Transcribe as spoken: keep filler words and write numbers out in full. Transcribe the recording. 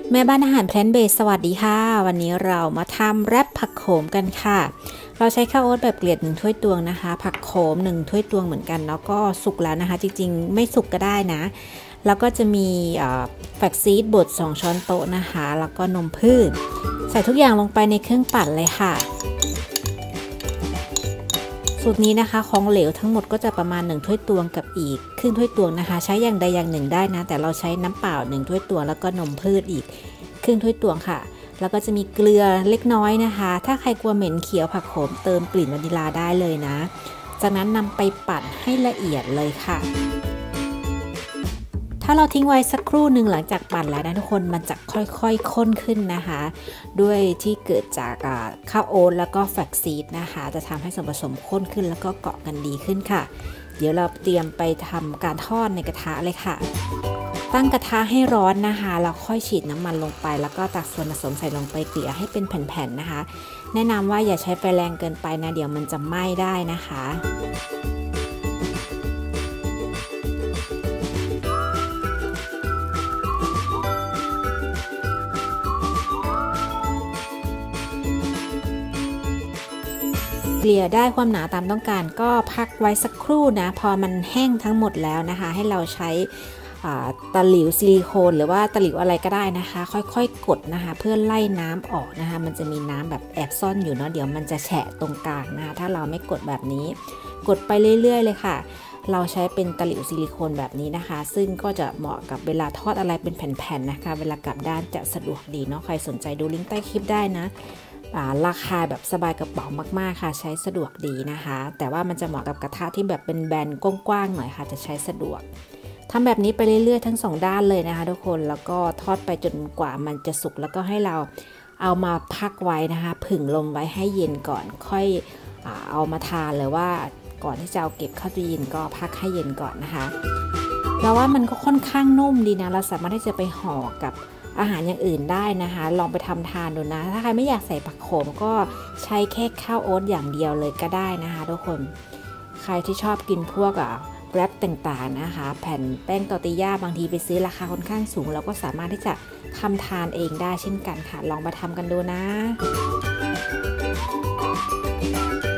แม่บ้านอาหารแพลนต์เบสสวัสดีค่ะวันนี้เรามาทำแรปผักโขมกันค่ะเราใช้ข้าวโอ๊ตแบบเกลียดหนึ่งถ้วยตวงนะคะผักโขมหนึ่งถ้วยตวงเหมือนกันแล้วก็สุกแล้วนะคะจริงๆไม่สุกก็ได้นะแล้วก็จะมีแฟลกซีดบดสองช้อนโต๊ะนะคะแล้วก็นมพืชใส่ทุกอย่างลงไปในเครื่องปั่นเลยค่ะสูตรนี้นะคะของเหลวทั้งหมดก็จะประมาณหนึ่งถ้วยตวงกับอีกครึ่งถ้วยตวงนะคะใช้อย่างใดอย่างหนึ่งได้นะแต่เราใช้น้ำเปล่าหนึ่งถ้วยตวงแล้วก็นมพืชอีกครึ่งถ้วยตวงค่ะแล้วก็จะมีเกลือเล็กน้อยนะคะถ้าใครกลัวเหม็นเขียวผักโขมเติมกลิ่นวานิลาได้เลยนะจากนั้นนำไปปั่นให้ละเอียดเลยค่ะถ้าเราทิ้งไว้สักครู่หนึ่งหลังจากปั่นแล้วนะทุกคนมันจะค่อยๆข้นขึ้นนะคะด้วยที่เกิดจากข้าวโอ๊ตแล้วก็แฟลกซีดนะคะจะทำให้ส่วนผสมข้นขึ้นแล้วก็เกาะกันดีขึ้นค่ะเดี๋ยวเราเตรียมไปทำการทอดในกระทะเลยค่ะตั้งกระทะให้ร้อนนะคะแล้วค่อยฉีดน้ำมันลงไปแล้วก็ตักส่วนผสมใส่ลงไปเกลี่ยให้เป็นแผ่นๆนะคะแนะนำว่าอย่าใช้ไฟแรงเกินไปนะเดี๋ยวมันจะไหม้ได้นะคะเกลี่ยได้ความหนาตามต้องการก็พักไว้สักครู่นะพอมันแห้งทั้งหมดแล้วนะคะให้เราใช้ตะหลิวซิลิโคนหรือว่าตะหลิวอะไรก็ได้นะคะค่อยๆกดนะคะเพื่อไล่น้ำออกนะคะมันจะมีน้ำแบบแอบซ่อนอยู่เนาะเดี๋ยวมันจะแฉะตรงกลางนะคะถ้าเราไม่กดแบบนี้กดไปเรื่อยๆเลยค่ะเราใช้เป็นตะหลิวซิลิโคนแบบนี้นะคะซึ่งก็จะเหมาะกับเวลาทอดอะไรเป็นแผ่นๆนะคะเวลากลับด้านจะสะดวกดีเนาะใครสนใจดูลิงก์ใต้คลิปได้นะราคาแบบสบายกระเป๋ามากๆค่ะใช้สะดวกดีนะคะแต่ว่ามันจะเหมาะกับกระทะที่แบบเป็นแบนกว้างๆหน่อยค่ะจะใช้สะดวกทำแบบนี้ไปเรื่อยๆทั้งสองด้านเลยนะคะทุกคนแล้วก็ทอดไปจนกว่ามันจะสุกแล้วก็ให้เราเอามาพักไว้นะคะผึ่งลมไว้ให้เย็นก่อนค่อยเอามาทานหรือว่าก่อนที่จะเอาเก็บเข้าตู้เย็นก็พักให้เย็นก่อนนะคะเราว่ามันก็ค่อนข้างนุ่มดีนะเราสามารถที่จะไปห่อกับอาหารอย่างอื่นได้นะคะลองไปทำทานดูนะถ้าใครไม่อยากใส่ผักโขมก็ใช้แค่ข้าวโอ๊ตอย่างเดียวเลยก็ได้นะคะทุกคนใครที่ชอบกินพวกอ่ะแรปต่างๆนะคะแผ่นแป้งตอร์ติญ่าบางทีไปซื้อราคาค่อนข้างสูงเราก็สามารถที่จะทำทานเองได้เช่นกันค่ะลองมาทำกันดูนะ